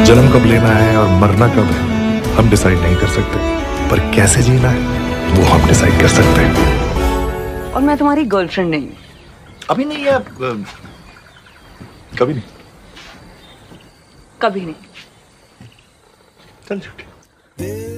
जन्म कब लेना है और मरना कब है हम डिसाइड नहीं कर सकते, पर कैसे जीना है वो हम डिसाइड कर सकते हैं। और मैं तुम्हारी गर्लफ्रेंड नहीं हूँ। अभी नहीं है, कभी नहीं। कभी नहीं। चल छुट्टी।